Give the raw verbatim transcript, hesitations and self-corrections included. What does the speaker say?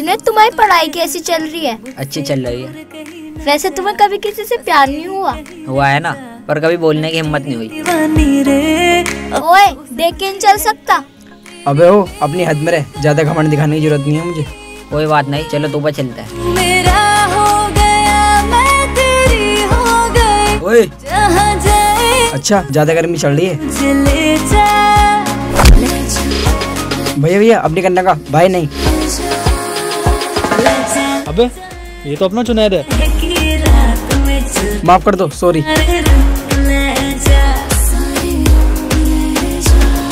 जुनैद, तुम्हारी पढ़ाई कैसी चल रही है? अच्छी चल रही है। वैसे तुम्हें कभी किसी से प्यार नहीं हुआ? हुआ है ना, पर कभी बोलने की हिम्मत नहीं हुई। ओए, देख के नहीं चल सकता। अबे हो, अपनी हद में रह, ज्यादा घमंड दिखाने की जरूरत नहीं है मुझे। कोई बात नहीं, चलो तू पर चलता है। मेरा हो गया, मैं तेरी हो गई। ओए, जहाँ जाए अच्छा ज्यादा गर्मी चल रही है। चले जा। भैया भैया अपनी करने का भाई नहीं। अबे ये तो अपना जुनैद है। माफ कर दो, सॉरी।